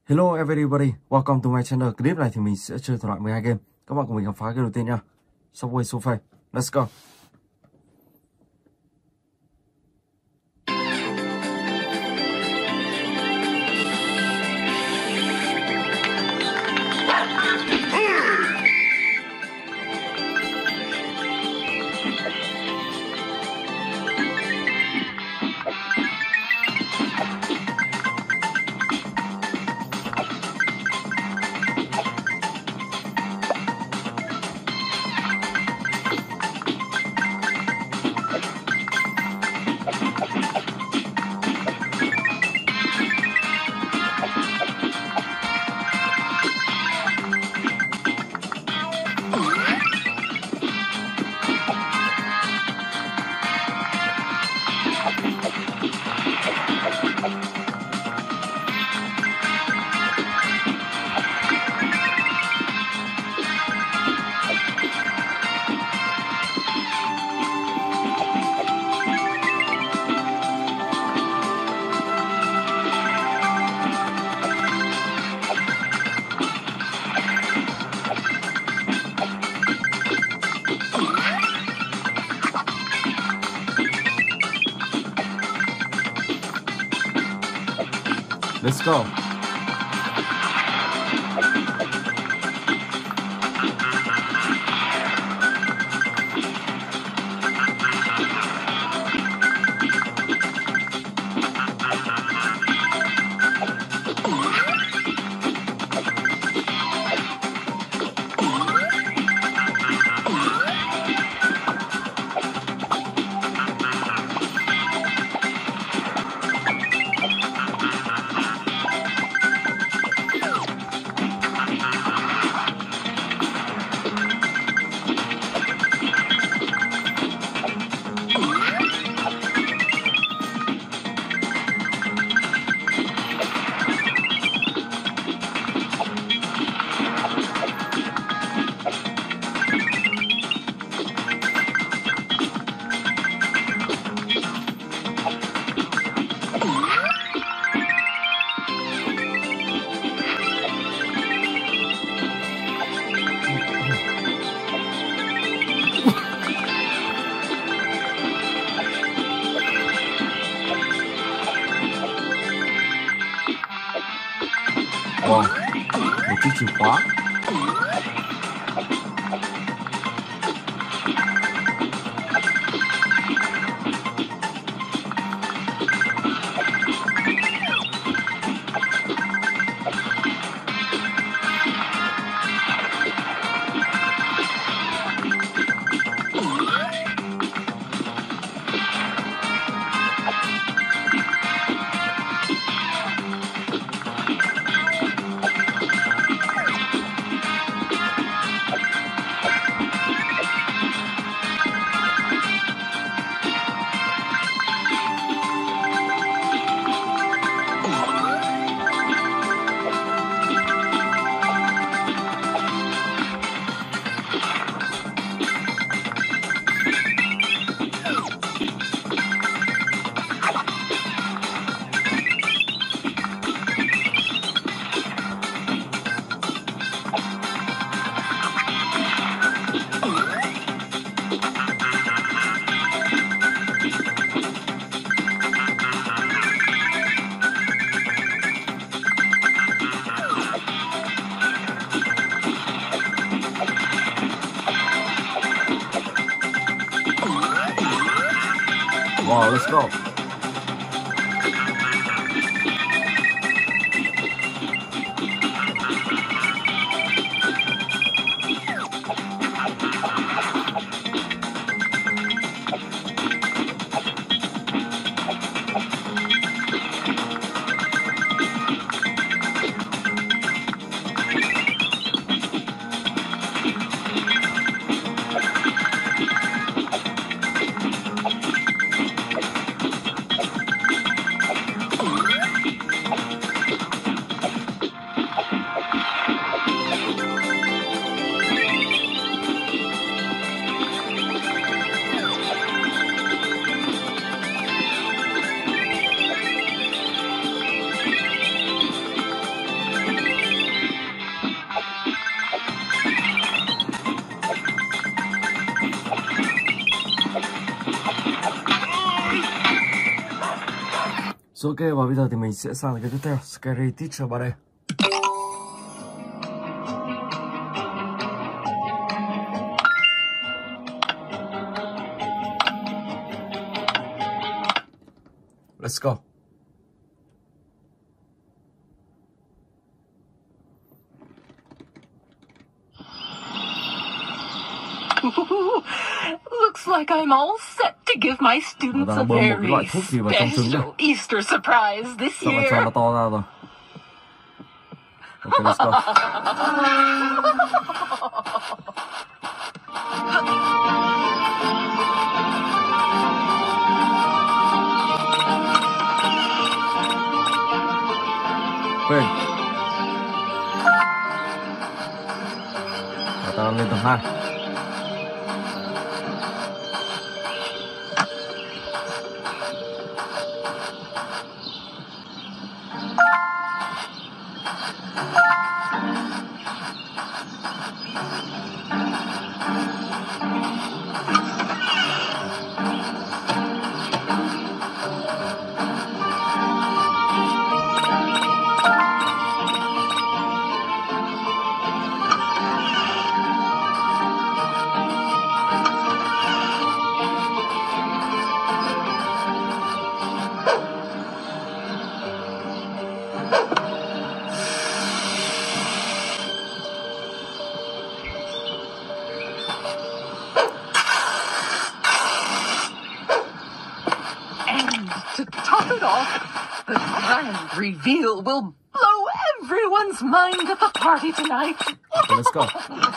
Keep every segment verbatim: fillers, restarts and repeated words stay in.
Hello everybody, welcome to my channel. Clip này thì mình sẽ chơi thử loại mười hai game. Các bạn cùng mình khám phá game đầu tiên nha. Subway Surfing. Let's go. Let's go. Wow, một chiếc chìa khóa. Wow, let's go. So, ok, và bây giờ thì mình sẽ sang cái tiếp theo, Scary Teacher ba D. Let's go. Looks like I'm all set to give my students a very special Easter surprise this year. Cho nó to ra rồi. Okay, let's go. Quên. Và ta lên tầng hai. To top it off, the grand reveal will blow everyone's mind at the party tonight. Okay, let's go.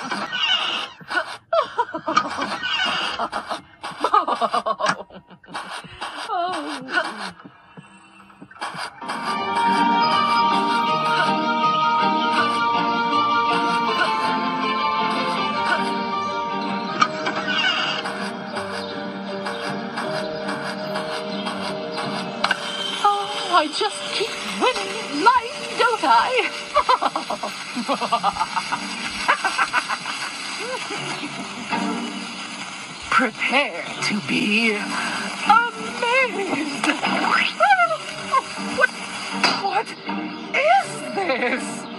I just keep winning life, don't I? Prepare to be amazed. What, what is this?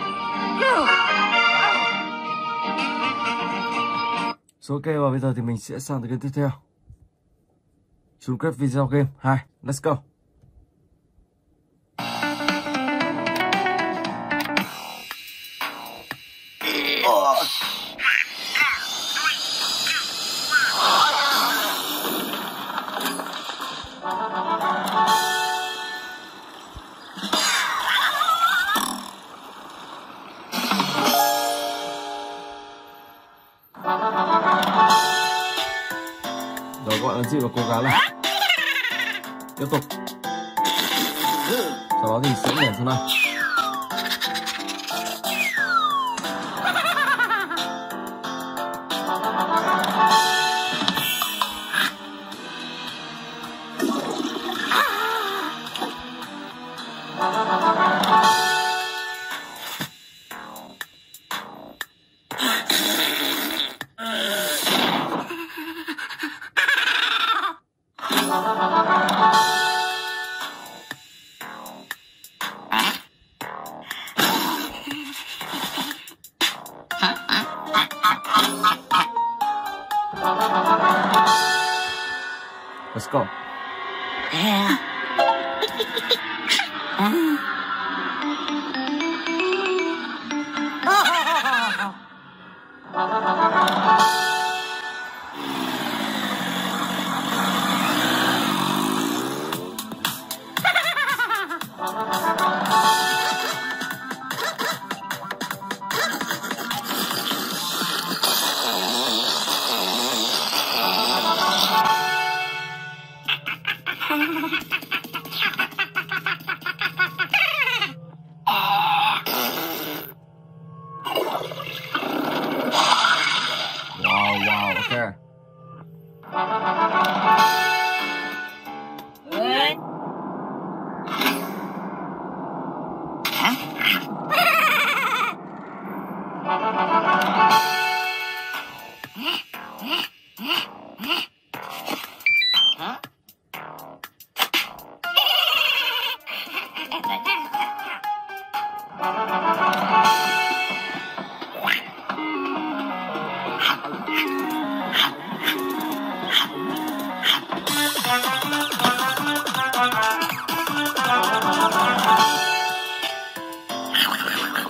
So, ok, và bây giờ thì mình sẽ sang tới game tiếp theo. Chung kết video game hai. Let's go. Rồi các bạn ấn chịu và cố gắng lên. Tiếp tục. Sau đó thì sẽ nhảy xuống này. Let's go. Yeah.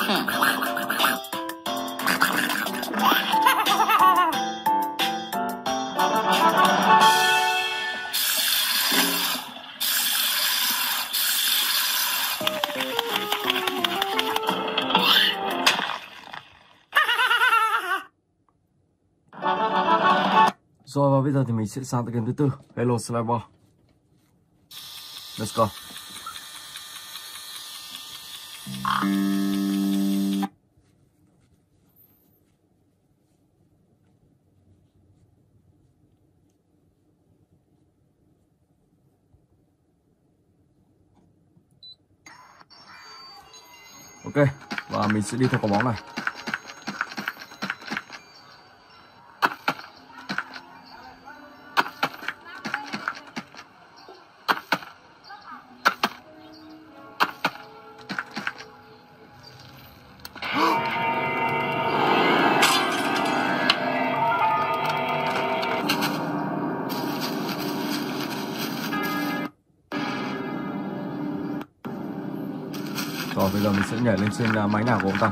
Rồi và bây giờ thì mình sẽ sang tới game thứ tư, Hello Slime Ball. Let's go. Ok, và mình sẽ đi theo quả bóng này. Rồi bây giờ mình sẽ nhảy lên trên máy nào của ông ta.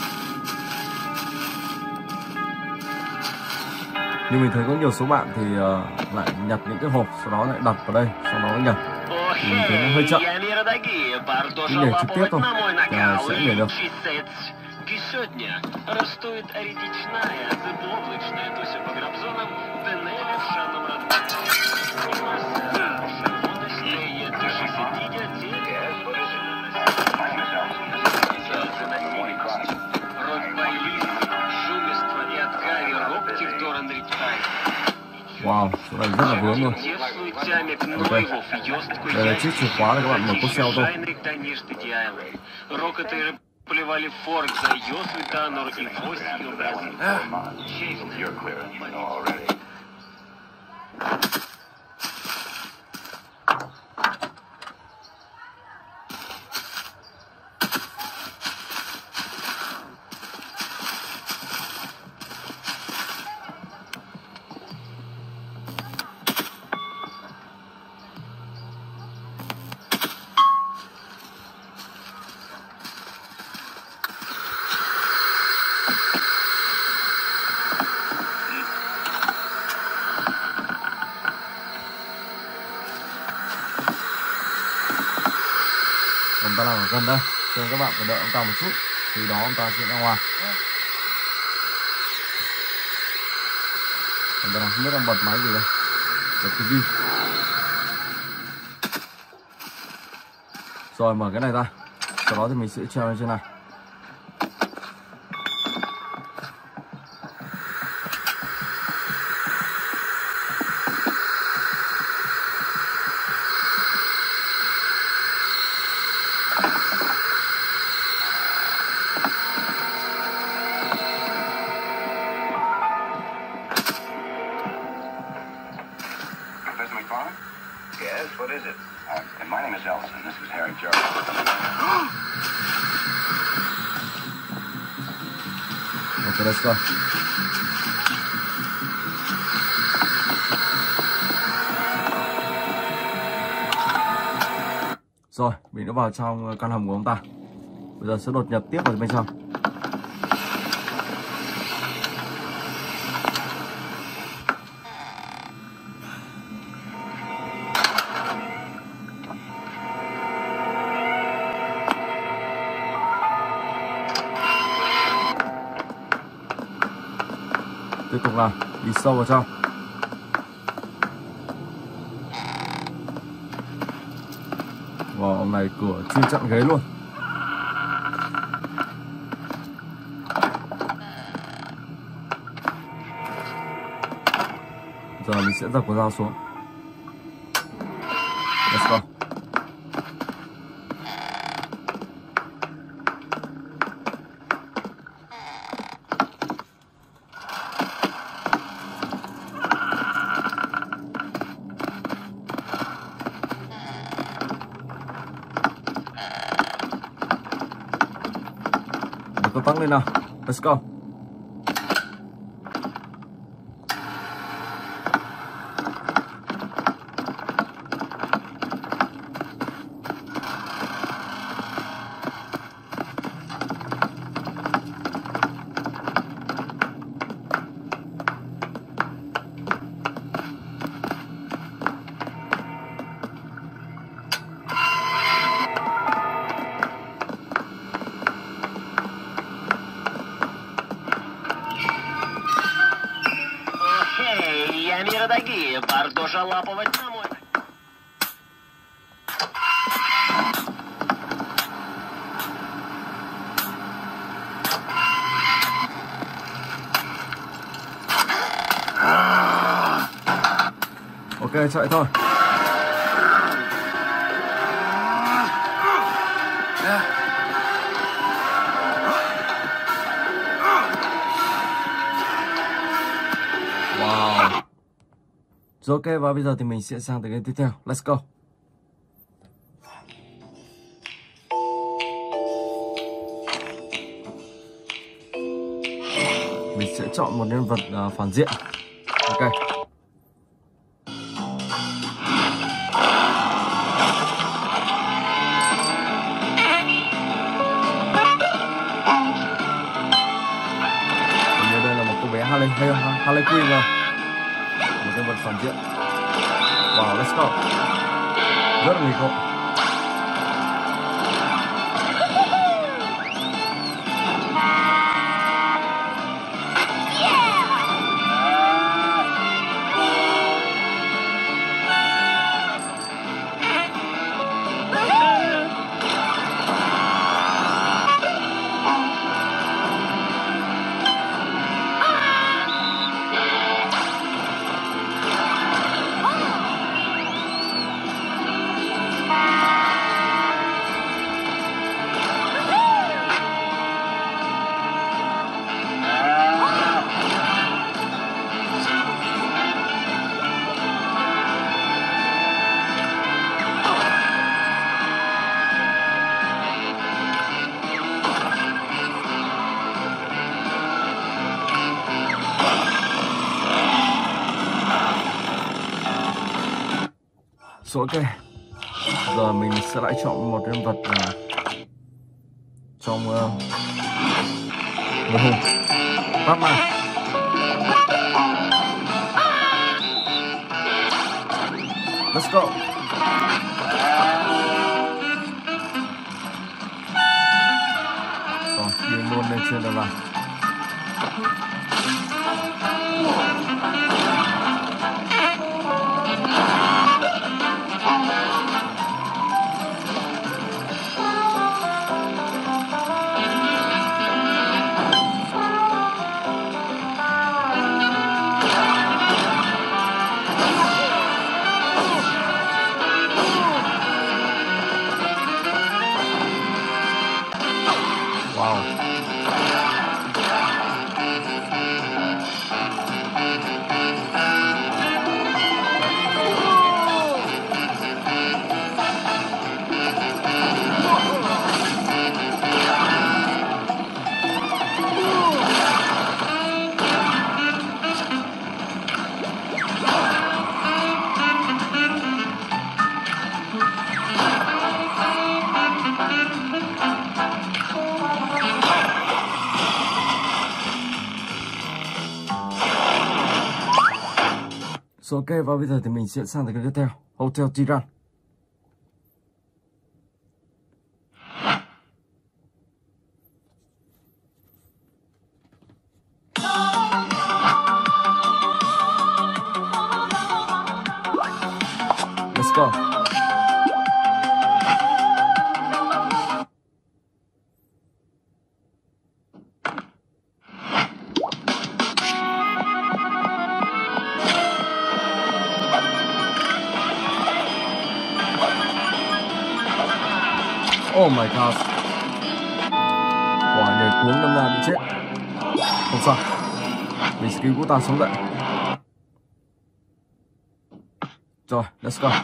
Nhưng mình thấy có nhiều số bạn thì uh, lại nhặt những cái hộp, sau đó lại đặt vào đây, sau đó nhảy. Thì mình thấy nó hơi chậm. Cứ nhảy trực tiếp thôi là sẽ nhảy được. Wow, chỗ này rất là vướng luôn. Ok, đây là chiếc chìa khóa để các bạn mở cốp xe ô tô. Ông ta đang ở gần đây, cho nên các bạn phải đợi ông ta một chút, thì đó ông ta sẽ ra ngoài. Ông ta đang không biết đang bật máy gì đây, bật ti vi. Rồi mở cái này ra, sau đó thì mình sẽ treo lên trên này. Yes, what is it? Uh, and my name is Elson. This is Harry Jarvis. Okay, let's go. Rồi, mình đã vào trong căn hầm của ông ta. Bây giờ sẽ đột nhập tiếp vào bên trong. Tiếp tục là đi sâu vào trong. Wow, ông này cửa chuyên chặn ghế luôn. Giờ mình sẽ dập con dao xuống. Let's go. Mình tăng lên nào. Let's go. дорогие, бардоша лаповать на мой. Ok, chạy thôi. Wow. Rồi ok, và bây giờ thì mình sẽ sang tới game tiếp theo. Let's go. Mình sẽ chọn một nhân vật uh, phản diện. Ok. Harley, Harley Quinn rồi. Một nhân vật phản diện. Wow, let's go. Rất là nghịch ngợm. Số ok. Giờ mình sẽ lại chọn một nhân vật uh, trong uh, một hùng Batman. Let's go. Rồi, đi luôn lên trên đầu vào. Rồi ok, và bây giờ thì mình sẽ sang tới cái tiếp theo, Hotel Tiran. Let's go. Oh my god. Quả nhảy cuống đâm ra bị chết. Không sao, mình sẽ cứu cô ta sống dậy. Rồi, let's go.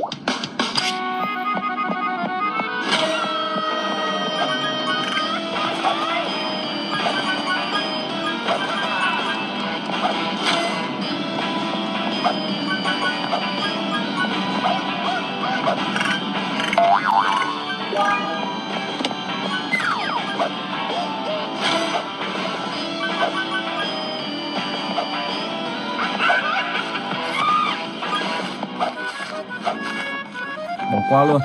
Bỏ qua luôn.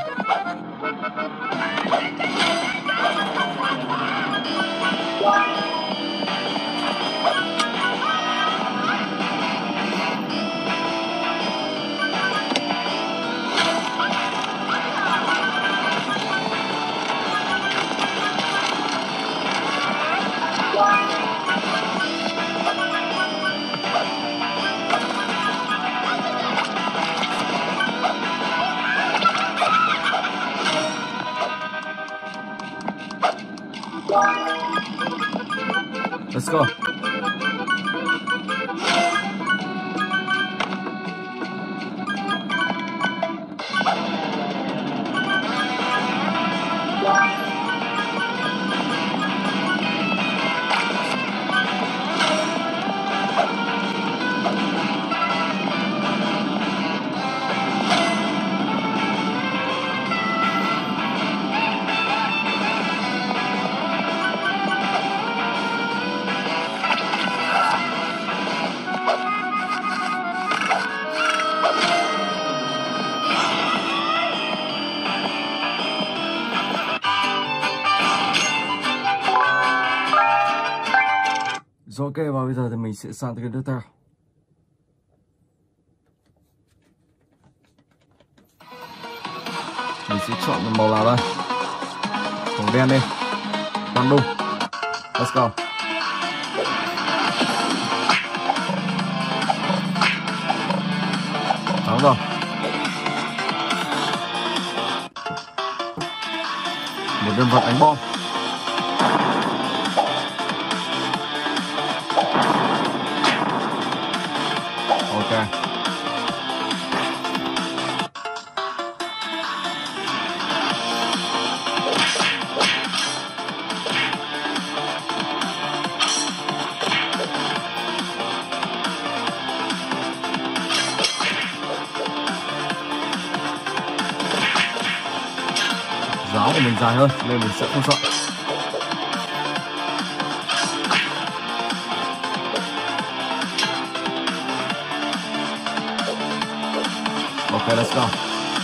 Let's go. Rồi ok, và bây giờ thì mình sẽ sang tới cái tiếp theo. Mình sẽ chọn một màu nào đây? Màu đen đi. Toàn đung. Let's go. Thắng rồi. Một nhân vật đánh bom. Ok. Giáo của mình dài hơn nên mình sẽ không sợ. Ok, let's go.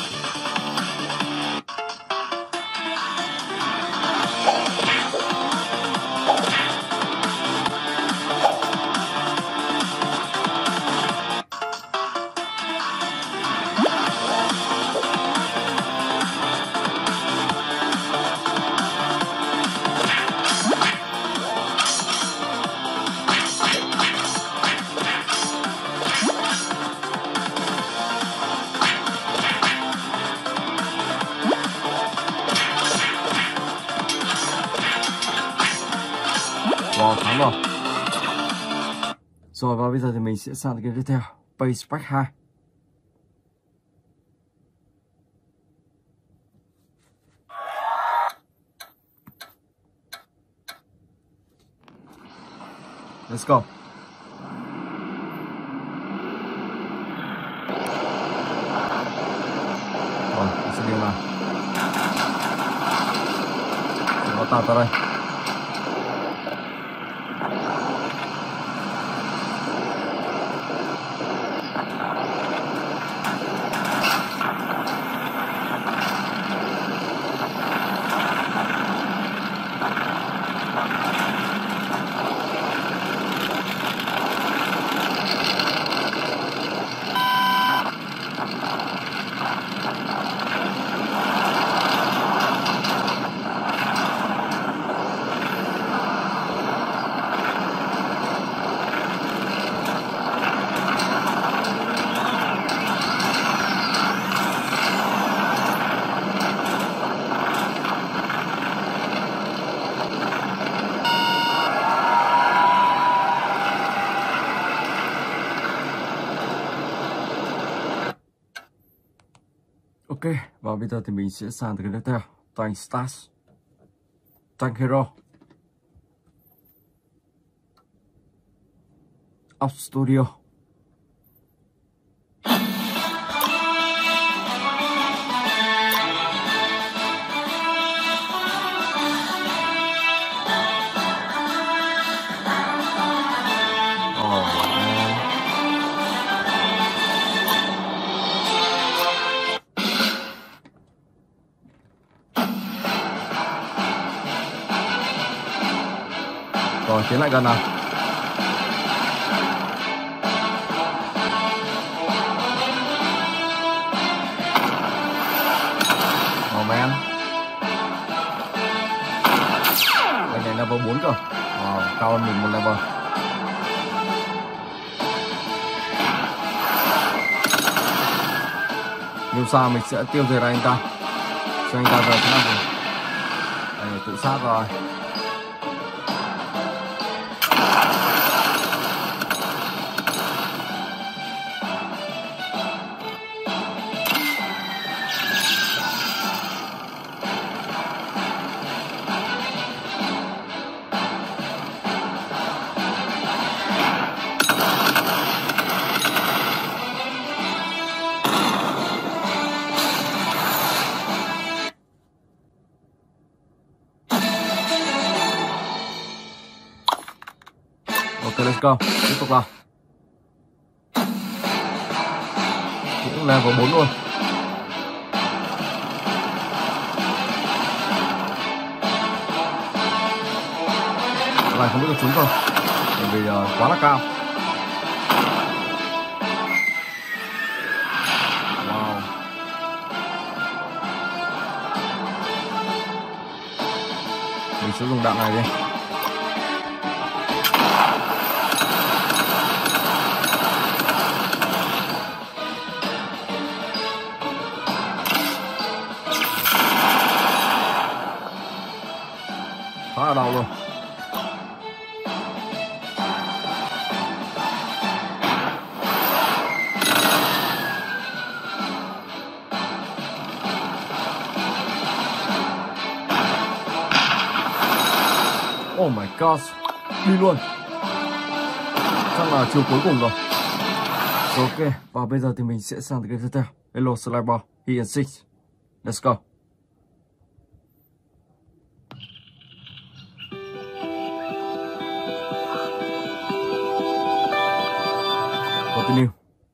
Wow, thắng rồi. Rồi và bây giờ thì mình sẽ sang cái tiếp theo, Base Pack hai. Let's go. Rồi, mình sẽ điều nào. Nó tạo ra đây. Ok, và bây giờ thì mình sẽ sang tới cái tiếp theo, Tank Stars, Tank Hero, Up Studio. Rồi, tiến lại gần nào. Oh man. Đây này level bốn cơ. Wow, cao hơn mình một level. Nhưng sao mình sẽ tiêu diệt anh ta. Cho anh ta về thế nào rồi. Đây, tự sát rồi. Ok, let's go. Tiếp tục nào. Cũng level bốn luôn. Cái này không biết được trúng không, bởi vì uh, quá là cao. Wow. Mình sẽ dùng đạn này đi. Khá là đau luôn. Oh my god, đi luôn. Chắc là chiều cuối cùng rồi. Ok, và bây giờ thì mình sẽ sang tới cái tiếp theo. Hello Slide Ball, he and six. Let's go. Continue.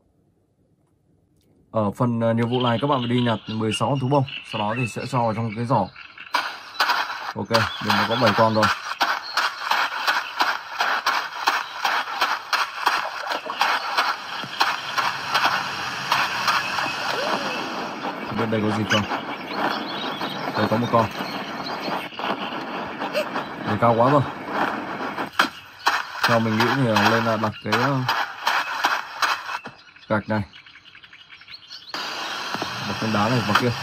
Ở phần uh, nhiệm vụ này các bạn phải đi nhặt mười sáu con thú bông, sau đó thì sẽ cho vào trong cái giỏ. Ok, mình đã có bảy con rồi. Bên đây có gì không? Đây có một con. Đây cao quá rồi. Theo mình nghĩ thì lên là đặt cái gạch này, đặt cái đá này vào kia.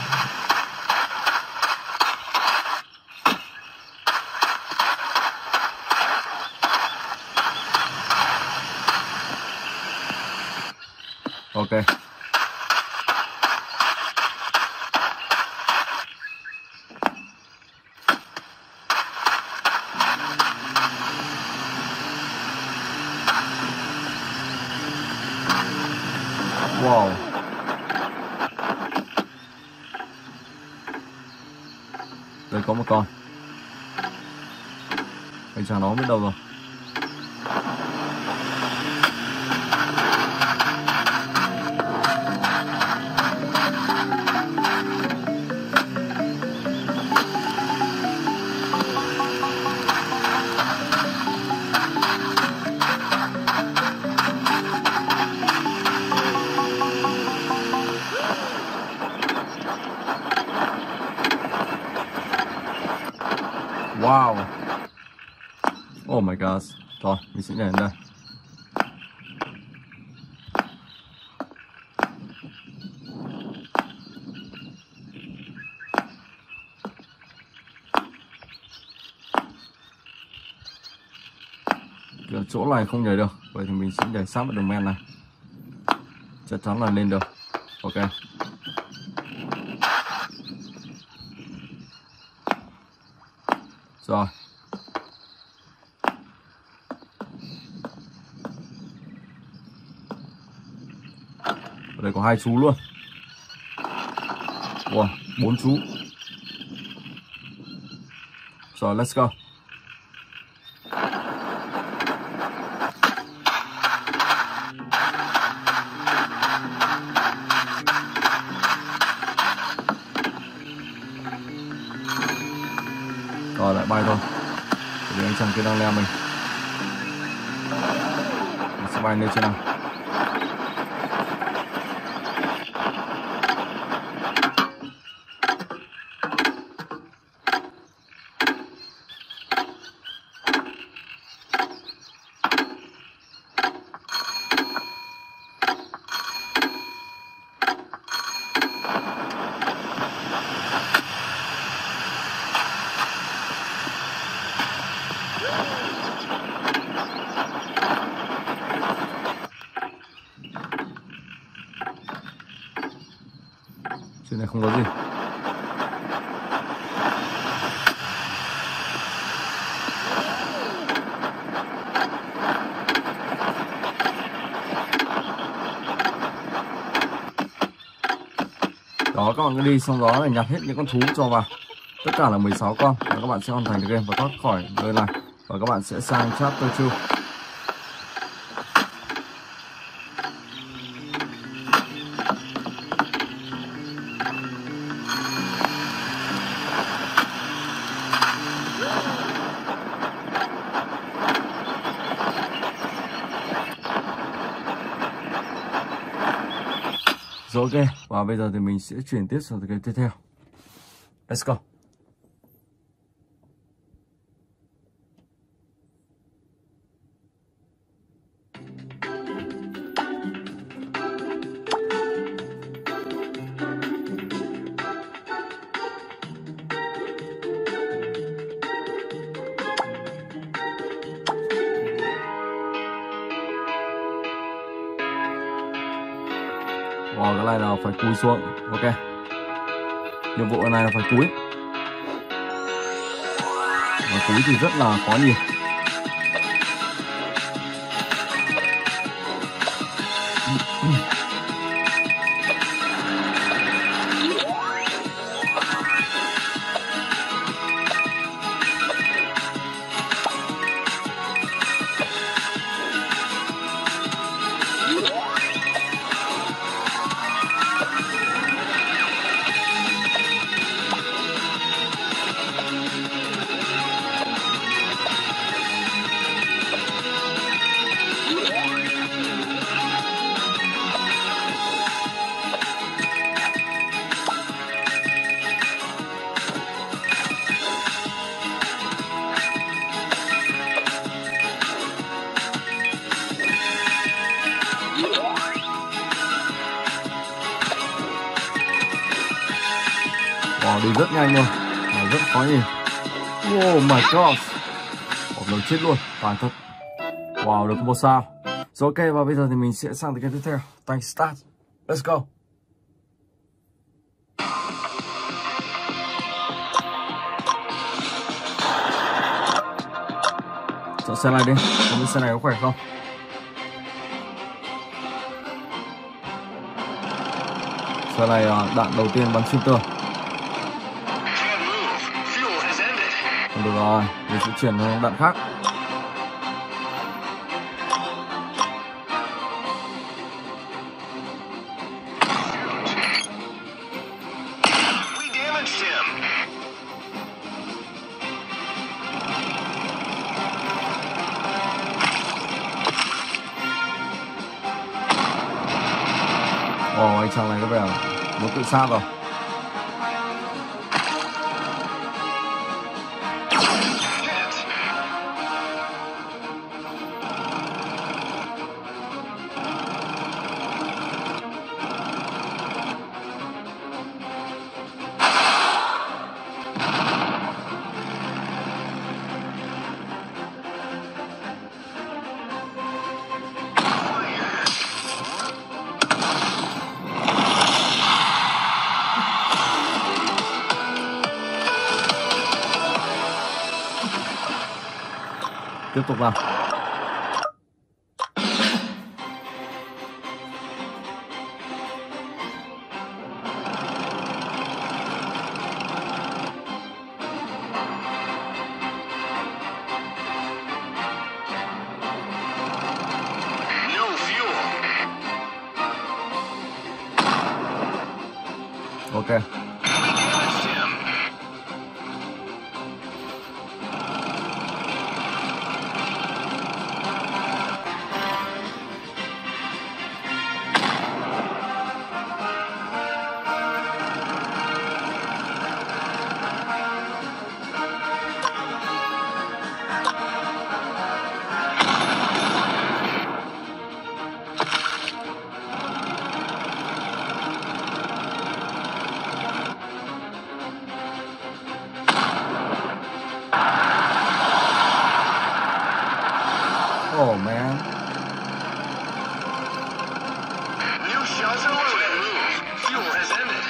Ok. Wow. Đây có một con. Anh chàng nó biết đâu rồi. Wow. Oh my god. Rồi, mình sẽ nhảy đến đây. Kiểu chỗ này không nhảy được, vậy thì mình sẽ nhảy sát vào đường men này. Chắc chắn là lên được. Ok. Rồi. Ở đây có hai chú luôn. Wow, bốn chú. Rồi, let's go. Rồi lại bay thôi. Vì anh chàng kia đang leo mình. Mình sẽ bay lên trên nào. Trên này không có gì. Đó, các bạn cứ đi xong đó là nhặt hết những con thú cho vào. Tất cả là mười sáu con và các bạn sẽ hoàn thành được game và thoát khỏi nơi này. Và các bạn sẽ sang chapter hai. Rồi ok, và bây giờ thì mình sẽ chuyển tiếp sang cái tiếp theo. Let's go. Wow, cái này là phải cúi xuống. Ok, nhiệm vụ này là phải cúi, và cúi thì rất là khó nhìn. Wow, đi rất nhanh luôn, và rất khó nhìn. Oh my god, một lần chết luôn, toàn thật. Wow, được một sao. Rồi ok, và bây giờ thì mình sẽ sang tới cái tiếp theo. Tank start, let's go. Chọn xe này đi, không biết xe này có khỏe không. Xe này đạn đầu tiên bắn xuyên tường. Được rồi, mình sẽ chuyển sang đạn khác. Ồ, anh chàng này có vẻ muốn tự sát rồi. Tiếp tục vào. Ok. Oh man. New shots are loaded. Fuel has ended.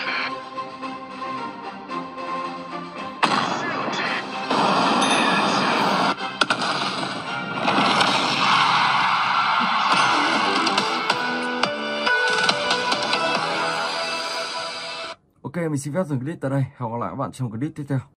Ok, mình xin phép dừng clip tại đây. Hẹn gặp lại các bạn trong clip tiếp theo.